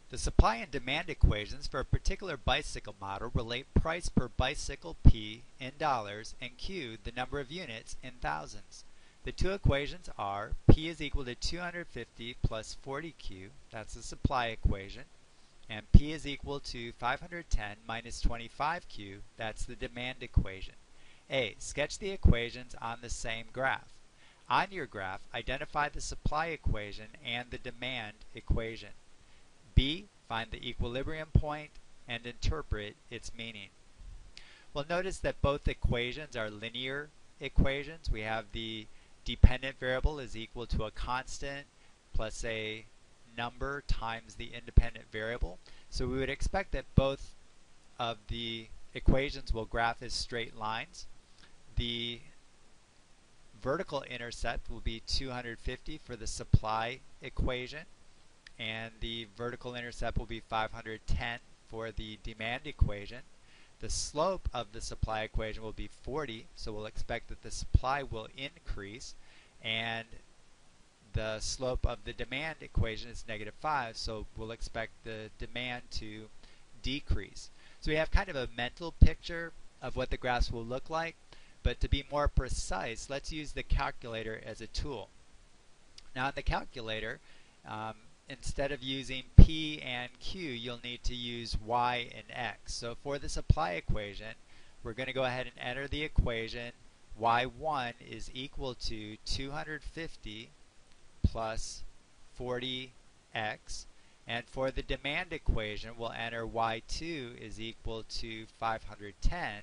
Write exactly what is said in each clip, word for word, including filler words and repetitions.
The supply and demand equations for a particular bicycle model relate price per bicycle P in dollars and Q, the number of units, in thousands. The two equations are P is equal to two hundred fifty plus forty Q, that's the supply equation, and P is equal to five hundred ten minus twenty-five Q, that's the demand equation. A. Sketch the equations on the same graph. On your graph, identify the supply equation and the demand equation. B. Find the equilibrium point and interpret its meaning. Well, notice that both equations are linear equations. We have the dependent variable is equal to a constant plus a number times the independent variable. So we would expect that both of the equations will graph as straight lines. The vertical intercept will be two hundred fifty for the supply equation, and the vertical intercept will be five hundred ten for the demand equation. The slope of the supply equation will be forty, so we'll expect that the supply will increase, and the slope of the demand equation is negative five, so we'll expect the demand to decrease. So we have kind of a mental picture of what the graphs will look like, but to be more precise, let's use the calculator as a tool. Now in the calculator, um, instead of using P and Q, you'll need to use Y and X. So for the supply equation, we're going to go ahead and enter the equation Y one is equal to two hundred fifty plus forty X. And for the demand equation, we'll enter Y two is equal to five hundred ten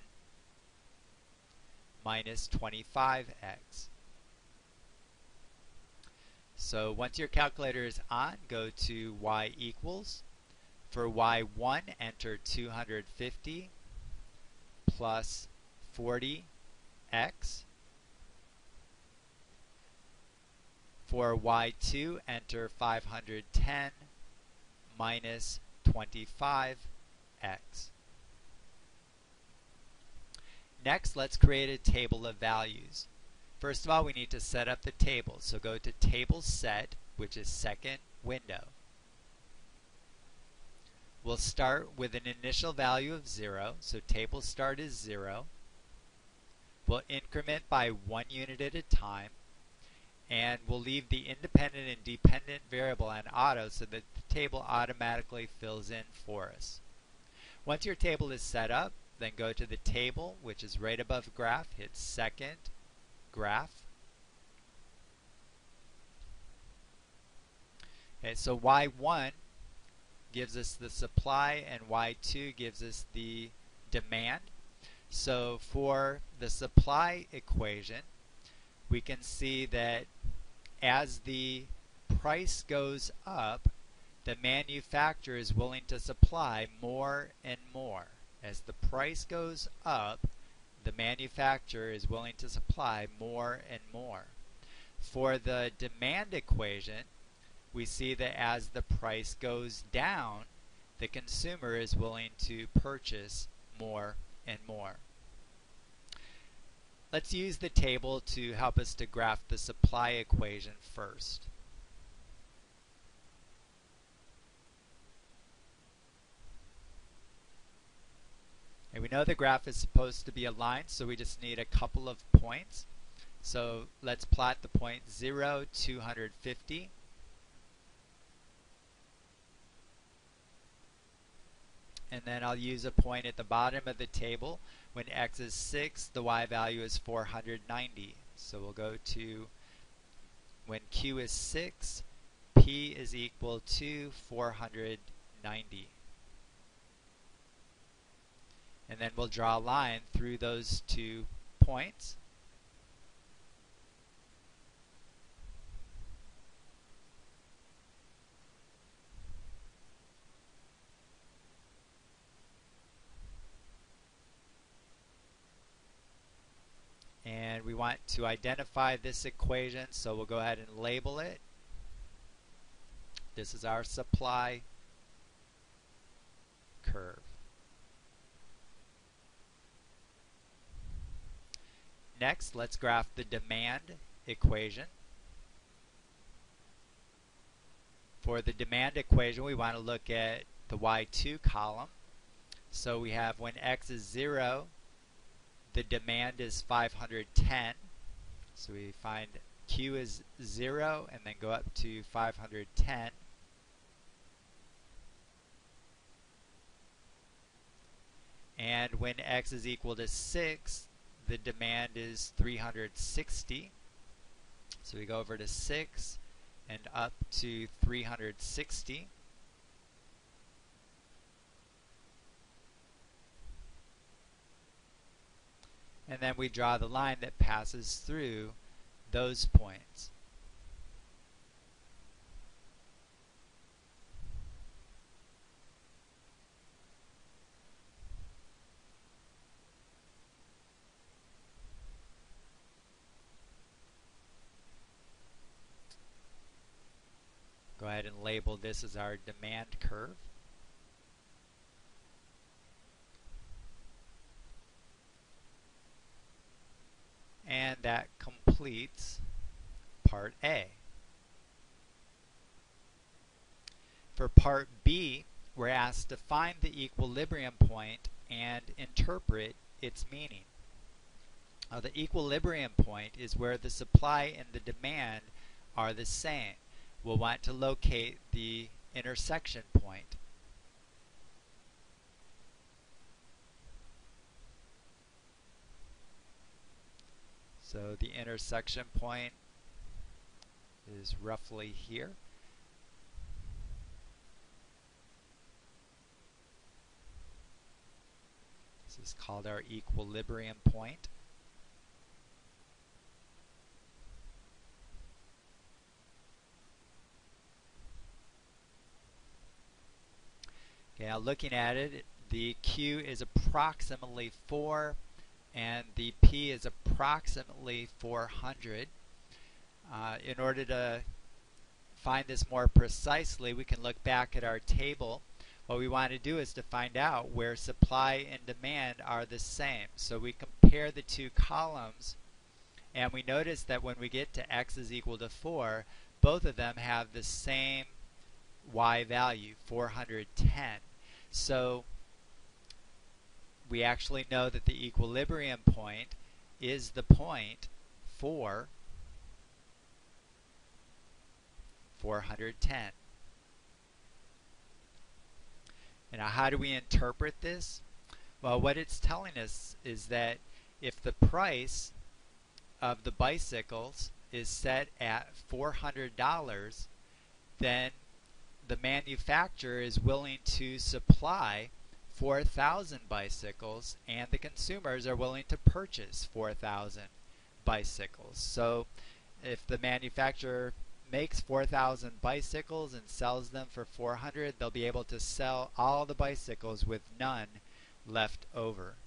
minus twenty-five X. So once your calculator is on, go to Y equals. For Y one, enter two hundred fifty plus forty X. For Y two, enter five hundred ten minus twenty-five X. Next, let's create a table of values. First of all, we need to set up the table. So go to Table Set, which is second window. We'll start with an initial value of zero, so table start is zero. We'll increment by one unit at a time, and we'll leave the independent and dependent variable on auto so that the table automatically fills in for us. Once your table is set up, then go to the table, which is right above graph, hit second graph. Okay, so Y one gives us the supply and Y two gives us the demand. So for the supply equation, we can see that as the price goes up, the manufacturer is willing to supply more and more. As the price goes up, the manufacturer is willing to supply more and more. For the demand equation, we see that as the price goes down, the consumer is willing to purchase more and more. Let's use the table to help us to graph the supply equation first. And we know the graph is supposed to be aligned, so we just need a couple of points. So let's plot the point zero, two hundred fifty. And then I'll use a point at the bottom of the table. When x is six, the y value is four hundred ninety. So we'll go to when q is six, p is equal to four hundred ninety. And then we'll draw a line through those two points. And we want to identify this equation, so we'll go ahead and label it. This is our supply curve. Next, let's graph the demand equation. For the demand equation, we want to look at the Y two column. So we have when x is zero, the demand is five hundred ten. So we find Q is zero and then go up to five hundred ten. And when x is equal to six, the demand is three hundred sixty. So we go over to six and up to three hundred sixty. And then we draw the line that passes through those points. Go ahead and label this as our demand curve. And that completes part A. For part B, we're asked to find the equilibrium point and interpret its meaning. Now, the equilibrium point is where the supply and the demand are the same. We'll want to locate the intersection point. So the intersection point is roughly here. This is called our equilibrium point. Okay, now looking at it, the Q is approximately four and the P is approximately four hundred. Uh, in order to find this more precisely, we can look back at our table. What we want to do is to find out where supply and demand are the same. So we compare the two columns and we notice that when we get to x is equal to four, both of them have the same y value, four hundred ten. So we actually know that the equilibrium point is the point for four hundred ten. And now how do we interpret this? Well, what it's telling us is that if the price of the bicycles is set at four hundred dollars, then the manufacturer is willing to supply four thousand bicycles and the consumers are willing to purchase four thousand bicycles. So if the manufacturer makes four thousand bicycles and sells them for four hundred, they'll be able to sell all the bicycles with none left over.